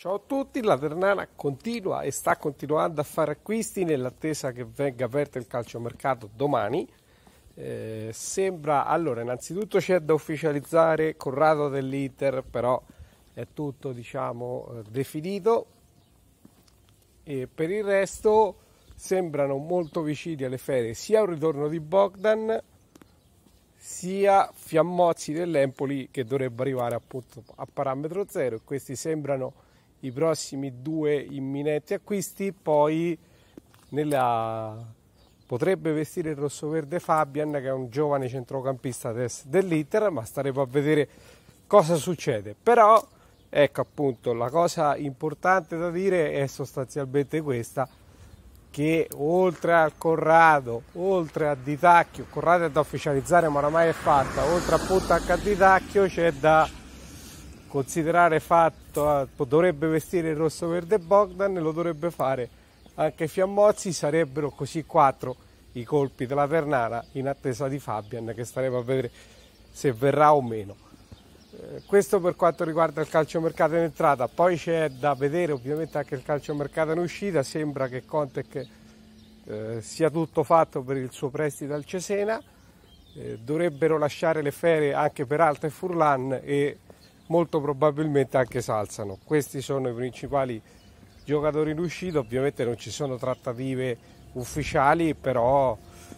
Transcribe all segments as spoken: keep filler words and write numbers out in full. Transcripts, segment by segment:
Ciao a tutti, la Ternana continua e sta continuando a fare acquisti nell'attesa che venga aperto il calciomercato domani. Eh, sembra, allora, innanzitutto c'è da ufficializzare Corrado dell'Inter, però è tutto, diciamo, eh, definito. E per il resto sembrano molto vicini alle ferie sia un ritorno di Bogdan sia Fiammozzi dell'Empoli, che dovrebbe arrivare appunto a parametro zero, e questi sembrano i prossimi due imminenti acquisti. Poi nella... potrebbe vestire il rossoverde Fabian, che è un giovane centrocampista dell'Inter, ma staremo a vedere cosa succede. Però ecco, appunto, la cosa importante da dire è sostanzialmente questa, che oltre al Corrado, oltre a Di Tacchio, Corrado è da ufficializzare ma oramai è fatta, oltre appunto anche a Di Tacchio c'è da considerare fatto, dovrebbe vestire il rosso verde Bogdan, e lo dovrebbe fare anche Fiammozzi. Sarebbero così quattro i colpi della Ternana in attesa di Fabian, che staremo a vedere se verrà o meno. Eh, questo per quanto riguarda il calciomercato in entrata. Poi c'è da vedere ovviamente anche il calciomercato in uscita. Sembra che Conte eh, sia tutto fatto per il suo prestito al Cesena, eh, dovrebbero lasciare le ferie anche Peralta e Furlan, e molto probabilmente anche Salzano. Questi sono i principali giocatori in uscita. Ovviamente non ci sono trattative ufficiali, però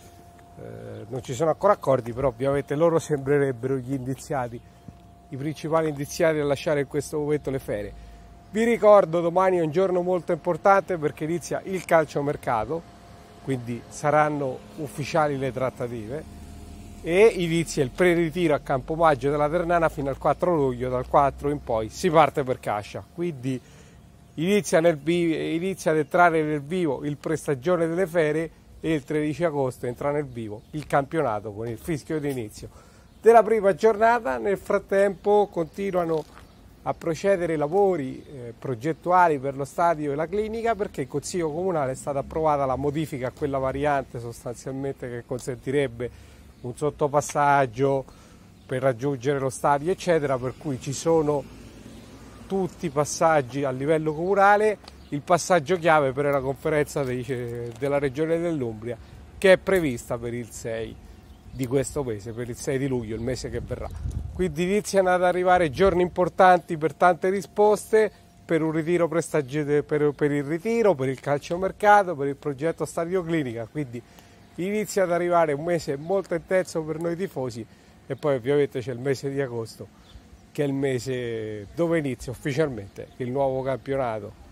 eh, non ci sono ancora accordi, però ovviamente loro sembrerebbero gli indiziati, i principali indiziati a lasciare in questo momento le ferie. Vi ricordo, domani è un giorno molto importante perché inizia il calciomercato, quindi saranno ufficiali le trattative, e inizia il pre-ritiro a Campomaggio della Ternana fino al quattro luglio. Dal quattro in poi si parte per Cascia, quindi inizia, nel, inizia ad entrare nel vivo il prestagione delle ferie, e il tredici agosto entra nel vivo il campionato con il fischio d'inizio della prima giornata. Nel frattempo continuano a procedere i lavori eh, progettuali per lo stadio e la clinica, perché il Consiglio Comunale è stata approvata la modifica a quella variante sostanzialmente che consentirebbe un sottopassaggio per raggiungere lo stadio eccetera, per cui ci sono tutti i passaggi a livello comunale. Il passaggio chiave per la conferenza dei, della regione dell'Umbria, che è prevista per il sei di questo mese, per il sei di luglio, il mese che verrà. Quindi iniziano ad arrivare giorni importanti per tante risposte, per un ritiro prestagio, per, per il ritiro, per il calciomercato, per il progetto stadio clinica. Quindi inizia ad arrivare un mese molto intenso per noi tifosi, e poi ovviamente c'è il mese di agosto, che è il mese dove inizia ufficialmente il nuovo campionato